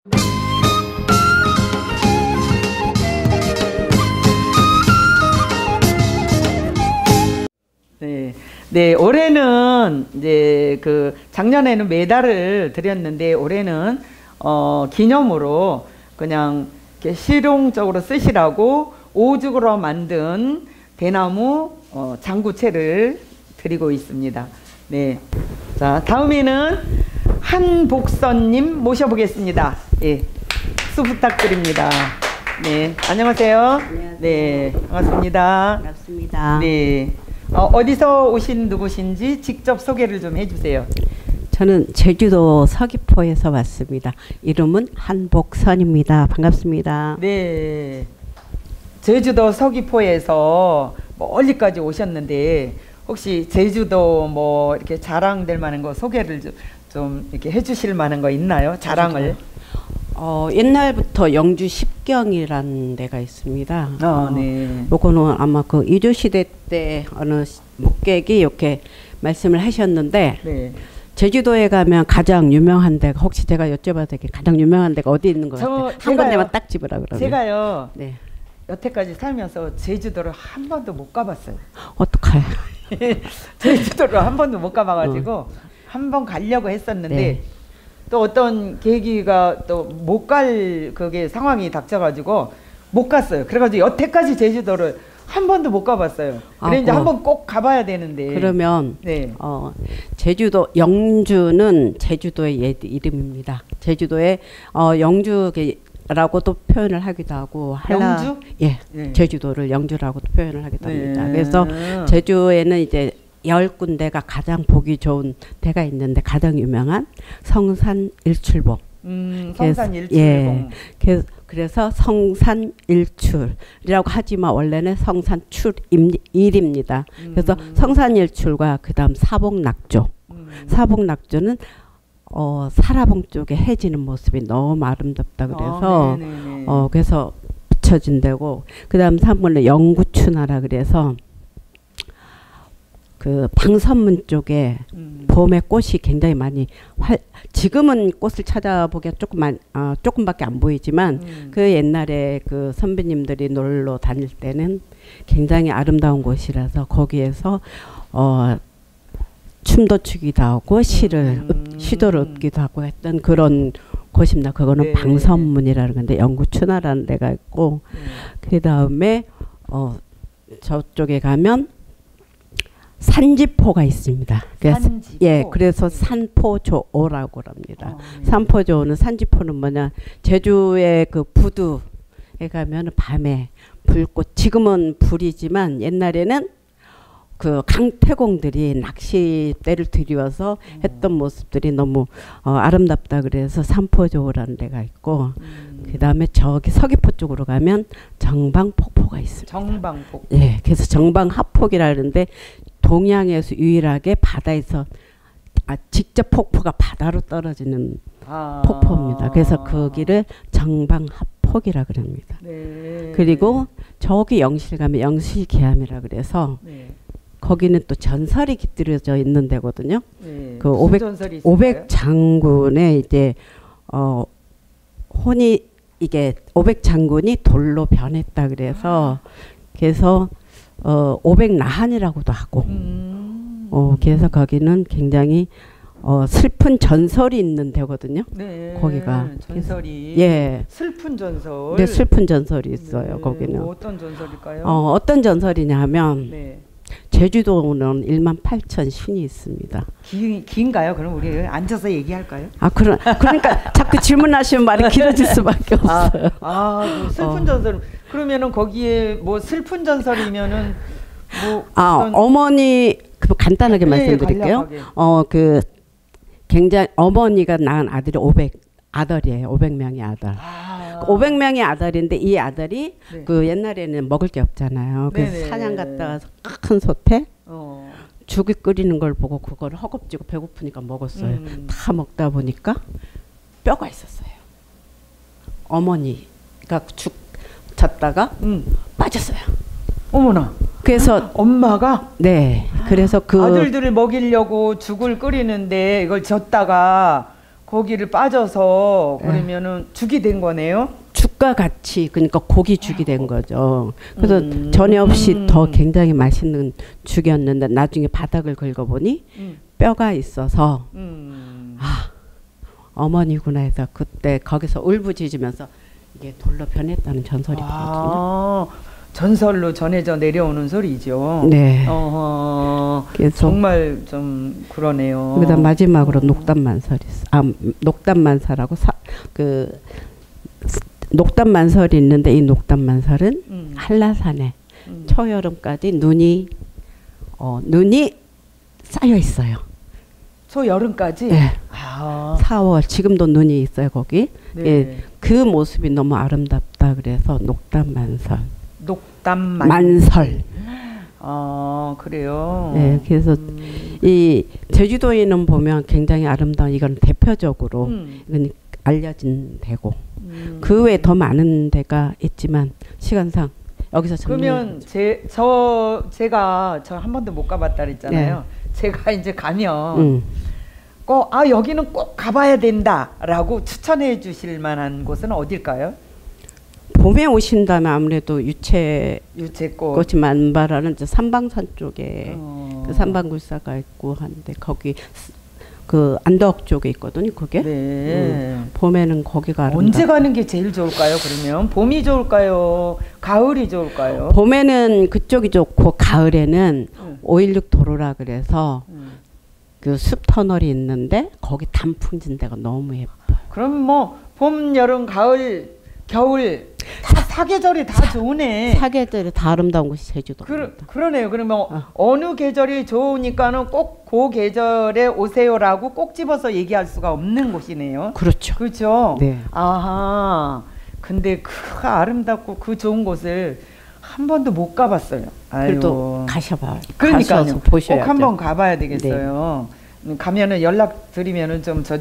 네, 네, 올해는 이제 그 작년에는 메달을 드렸는데 올해는 기념으로 그냥 이렇게 실용적으로 쓰시라고 오죽으로 만든 대나무 장구채를 드리고 있습니다. 네, 자 다음에는 한복선님 모셔보겠습니다. 예, 박수 부탁드립니다. 네, 안녕하세요. 안녕하세요. 네, 반갑습니다. 반갑습니다. 네. 어디서 오신 누구신지 직접 소개를 좀 해주세요. 저는 제주도 서귀포에서 왔습니다. 이름은 한복선입니다. 반갑습니다. 네. 제주도 서귀포에서 멀리까지 오셨는데 혹시 제주도 뭐 이렇게 자랑될 만한 거 소개를 좀 이렇게 해주실 만한 거 있나요? 자랑을. 옛날부터 영주 십경이라는 데가 있습니다. 네. 요거는 아마 그 이조시대 때 어느 묵객이 이렇게 말씀을 하셨는데, 네. 제주도에 가면 가장 유명한 데가, 혹시 제가 여쭤봐도 되게 가장 유명한 데가 어디 있는 것 같아요? 한 군데만 딱 집으라 그러면. 제가요. 네. 여태까지 살면서 제주도를 한 번도 못 가봤어요. 어떡해요? 제주도를 한 번도 못 가봐가지고 한 번 가려고 했었는데, 네. 또 어떤 계기가 또 못 갈 그게 상황이 닥쳐가지고 못 갔어요. 그래가지고 여태까지 제주도를 한 번도 못 가봤어요. 그래 이제 한번 꼭 가봐야 되는데. 그러면 네. 제주도 영주는 제주도의 옛 이름입니다. 제주도에 영주라고도 표현을 하기도 하고 영주? 예, 네. 제주도를 영주라고도 표현을 하기도 합니다. 네. 그래서 제주에는 이제 10군데가 가장 보기 좋은 데가 있는데 가장 유명한 성산일출봉. 성산일출봉. 예, 그래서 성산일출이라고 하지만 원래는 성산출일입니다. 그래서 성산일출과 그 다음 사복낙조. 사복낙조는 사라봉 쪽에 해지는 모습이 너무 아름답다 그래서 그래서 붙여진 데고, 그 다음 3번은 영구추나라 그래서 그 방선문 쪽에 봄에 꽃이 굉장히 많이 지금은 꽃을 찾아보기가 조금밖에 안 보이지만 그 옛날에 그 선배님들이 놀러 다닐 때는 굉장히 아름다운 곳이라서 거기에서 춤도 추기도 하고 시도를 읊기도 하고 했던 그런 곳입니다. 그거는 네. 방선문이라는 건데 영구추나라는 데가 있고, 그 다음에 저쪽에 가면 산지포가 있습니다. 산지포? 예, 그래서 산포조오라고 합니다. 산포조오는 산지포는 뭐냐, 제주의 그 부두에 가면 밤에 불꽃, 지금은 불이지만 옛날에는 그 강태공들이 낚싯대를 들이워서 했던 모습들이 너무 아름답다 그래서 산포조오라는 데가 있고, 그 다음에 저기 서귀포 쪽으로 가면 정방폭포가 있습니다. 정방폭포. 예, 그래서 정방합폭이라는데 동양에서 유일하게 바다에서 직접 폭포가 바다로 떨어지는 폭포입니다. 그래서 거기를 정방합폭이라 그럽니다. 네. 그리고 저기 영실 가면 영실계암이라 그래서 네. 거기는 또 전설이 깃들여져 있는 데거든요. 네. 그 500 장군의 이제 혼이 이게 500 장군이 돌로 변했다 그래서 500 나한이라고도 하고 그래서 거기는 굉장히 슬픈 전설이 있는 데거든요. 네, 거기가 전설이. 예. 슬픈 전설. 네, 슬픈 전설이 있어요. 네, 거기는. 어떤 전설일까요? 어떤 전설이냐 하면 네. 제주도는 18,000 신이 있습니다. 긴가요? 그럼 우리 앉아서 얘기할까요? 그러니까 자꾸 질문하시면 말이 길어질 수밖에 없어요. 그 슬픈 전설. 그러면은 거기에 뭐 슬픈 전설이면은 뭐 어머니 간단하게 말씀드릴게요. 그 굉장히 어머니가 낳은 아들이 500아들이에요. 500명의 아들. 500명의 아들인데 이 아들이 네. 그 옛날에는 먹을 게 없잖아요. 그래서 네네. 사냥 갔다 와서 큰 솥에 죽이 끓이는 걸 보고 그걸 허겁지겁 배고프니까 먹었어요. 다 먹다 보니까 뼈가 있었어요. 어머니가 죽 잤다가 빠졌어요. 어머나. 그래서 엄마가 네. 그래서 그 아들들을 먹이려고 죽을 끓이는데 이걸 젓다가 거기를 빠져서 그러면은 죽이 된 거네요. 죽과 같이 그러니까 고기 죽이 된 거죠. 그래서 전에 없이 더 굉장히 맛있는 죽이었는데 나중에 바닥을 긁어보니 뼈가 있어서 아 어머니구나 해서 그때 거기서 울부짖으면서 이게 돌로 변했다는 전설이 있거든요. 전설로 전해져 내려오는 소리죠. 네. 정말 좀 그러네요. 그다음 마지막으로 녹담만설이 녹담만설하고 녹담만설이 있는데 이 녹담만설은 한라산에 초여름까지 눈이 쌓여 있어요. 초여름까지? 네. 4월 지금도 눈이 있어요 거기. 네. 예, 그 모습이 너무 아름답다 그래서 녹담만설. 녹담만설. 그래요. 네, 그래서 이 제주도에는 보면 굉장히 아름다운 이건 대표적으로 이건 알려진 데고 그 외에 더 많은 데가 있지만 시간상 여기서 그러면 제가 한 번도 못 가봤다 그랬잖아요. 네. 제가 이제 가면 꼭 여기는 꼭 가봐야 된다라고 추천해 주실 만한 곳은 어딜까요? 봄에 오신다면 아무래도 유채꽃이 만발하는 삼방산 쪽에 그 삼방굴사가 있고 한데 거기 그 안덕 쪽에 있거든요. 그게. 네. 봄에는 거기가 아름답고. 언제 가는 게 제일 좋을까요? 그러면 봄이 좋을까요? 가을이 좋을까요? 봄에는 그쪽이 좋고 가을에는 516 도로라 그래서 그 숲 터널이 있는데 거기 단풍진 데가 너무 예뻐. 그럼 뭐 봄, 여름, 가을, 겨울 사계절이 다 좋으네. 사계절이 다 아름다운 곳이 제주도입니다. 그러네요. 그러면 어느 계절이 좋으니까는 꼭 그 계절에 오세요라고 꼭 집어서 얘기할 수가 없는 곳이네요. 그렇죠. 그렇죠. 네. 아하. 근데 그 아름답고 그 좋은 곳을 한 번도 못 가봤어요. 그래도 가셔봐. 그러니까요. 보셔야죠. 꼭 한번 가봐야 되겠어요. 네. 가면은 연락 드리면은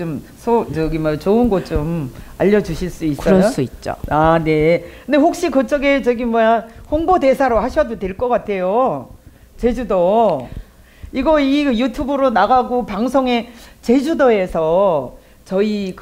좋은 곳 좀 알려주실 수 있어요? 그럴 수 있죠. 네. 근데 혹시 그쪽에 홍보 대사로 하셔도 될 것 같아요. 제주도. 이 유튜브로 나가고 방송에 제주도에서 저희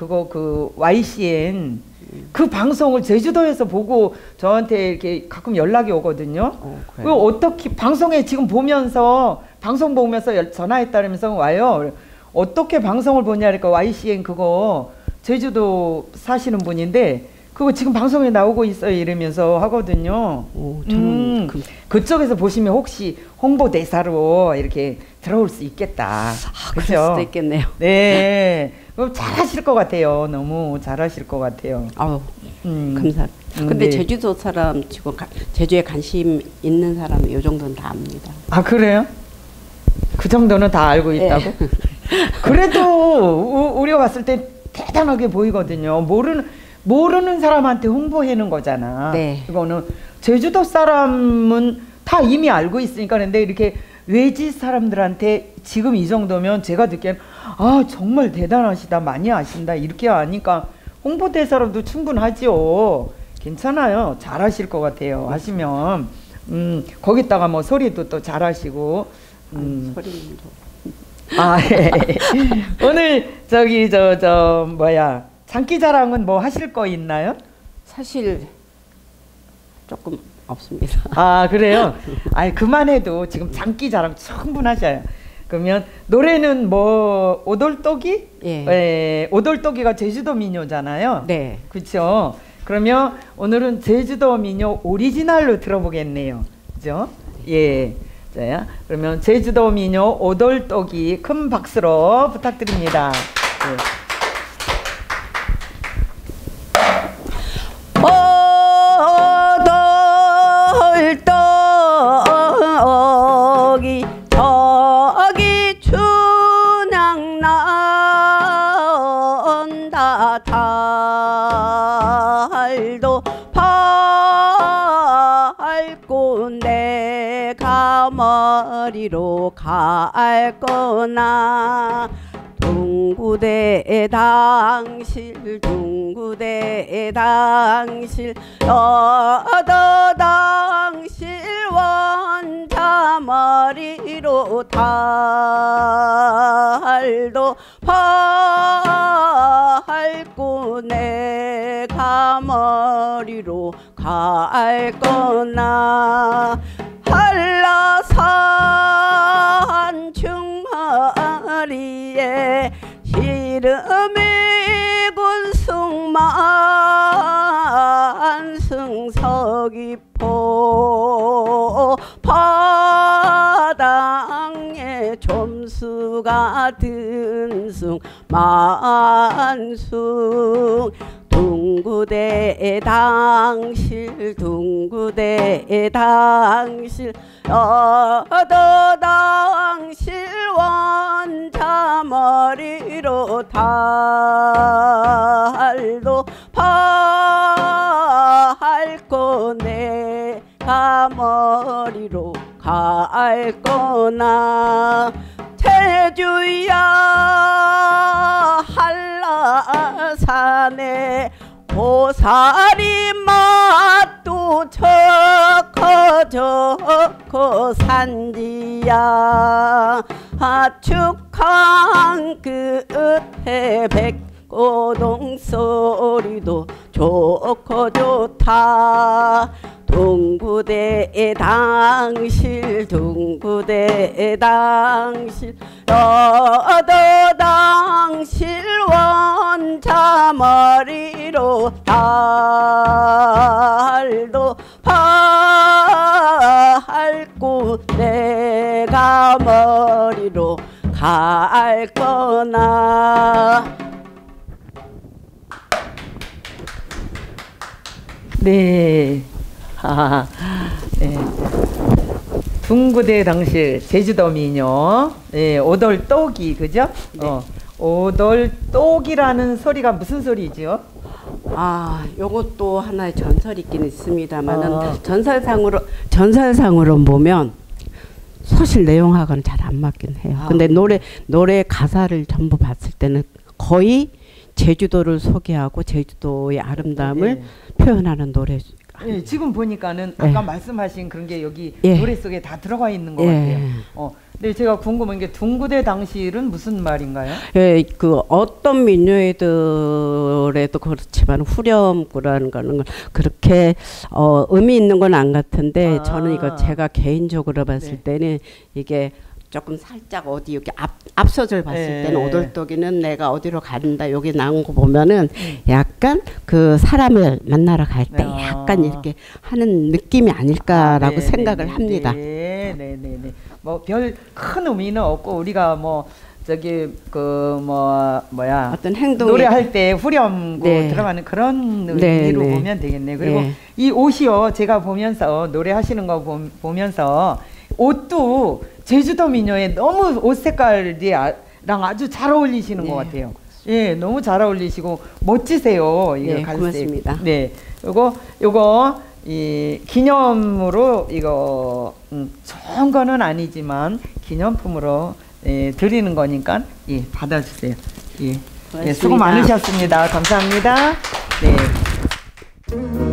YCN 그 방송을 제주도에서 보고 저한테 이렇게 가끔 연락이 오거든요. 그 어떻게 방송에 지금 보면서 방송 보면서 전화했다면서 와요. 어떻게 방송을 보냐니까 YCN 그거 제주도 사시는 분인데 그거 지금 방송에 나오고 있어요 이러면서 하거든요. 저는 그쪽에서 보시면 혹시 홍보대사로 이렇게 들어올 수 있겠다. 그럴 수도 있겠네요. 네. 잘하실 것 같아요. 너무 잘하실 것 같아요. 감사합니다. 근데 제주도 사람 치고 제주에 관심 있는 사람이 이 정도는 다 압니다. 그래요? 그 정도는 다 알고 있다고? 네. 그래도 우리가 봤을 때 대단하게 보이거든요. 모르는 사람한테 홍보하는 거잖아. 네. 이거는 제주도 사람은 다 이미 알고 있으니까. 근데 이렇게 외지 사람들한테 지금 이 정도면 제가 듣기엔 정말 대단하시다, 많이 아신다 이렇게 하니까 홍보대사로도 충분하지요. 괜찮아요. 잘하실 것 같아요. 하시면 거기다가 뭐 소리도 또 잘하시고 소리는 예. 오늘 장기자랑은 뭐 하실 거 있나요? 사실 조금 없습니다. 그래요? 그만해도 지금 장기자랑 충분하셔요. 그러면 노래는 뭐 오돌떡이? 예. 오돌떡이가 제주도 민요잖아요. 네. 그렇죠. 그러면 오늘은 제주도 민요 오리지널로 들어보겠네요. 그죠? 예. 자, 그러면 제주도 민요 오돌떡이 큰 박수로 부탁드립니다. 예. 오돌떡이 저기 춘향 나온다 달도 밝고 내가 머리로 갈 거나 둥구대 당실 여도 당실 원자 머리로 달도 밟고 내가 머리로 갈 거나 한라산 중머리에 시름이 군승만승 서귀포 바당에 점수가 든승 만승 둥구대 당실 둥구대 당실 당실 원자 머리로 달도 밟고 내가 머리로 갈 거나 제주야 한라산에 고사리 맛도 저커 산지야 축한 끝에 백고동 소리도 좋고 좋다 둥구대 당실 둥구대 당실 너도 당실 원자 머리로 달도 밟고 내가 머리로 갈 거나. 네. 네. 둥구대 당실 제주도 민요. 네, 오돌똑이 그죠? 네. 오돌똑이라는 소리가 무슨 소리죠? 요것도 하나의 전설이 있긴 있습니다만은 전설상으로 보면 사실 내용하고는 잘 안 맞긴 해요. 근데 노래 가사를 전부 봤을 때는 거의 제주도를 소개하고 제주도의 아름다움을 네. 표현하는 노래. 네, 지금 보니까는 아까 말씀하신 그런 게 여기 노래 속에 다 들어가 있는 것 같아요. 근데 제가 궁금한 게 둥구대 당실은 무슨 말인가요? 예, 그 어떤 민요에도 그렇지만 후렴구라는 거는 그렇게 의미 있는 건 안 같은데 저는 이거 제가 개인적으로 봤을 때는 이게 조금 살짝 어디 여기 앞서절 봤을 때는 오돌똑이는 내가 어디로 간다 여기 나온 거 보면은 약간 그 사람을 만나러 갈 때 약간 이렇게 하는 느낌이 아닐까라고 생각을 합니다. 네네네. 뭐 별 큰 의미는 없고 우리가 뭐 저기 그 뭐야 어떤 행동 노래할 때 후렴구 들어가는 그런 의미로 보면 되겠네. 그리고 이 옷이요 제가 보면서 노래하시는 거 보면서 옷도 제주도 민요에 너무 옷 색깔이랑 아주 잘 어울리시는 것 같아요. 예, 너무 잘 어울리시고 멋지세요. 이거 갈색. 고맙습니다. 네, 요거 이 기념으로 이거 좋은 거는 아니지만 기념품으로 드리는 거니까 받아주세요. 예, 수고 많으셨습니다. 감사합니다. 네.